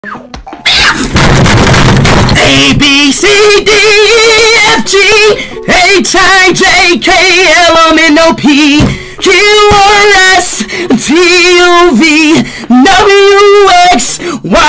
A, B, C, D, E, F, G, H, I, J, K, L, M, N, O, P, Q, R, S, T, U, V, W, X, Y,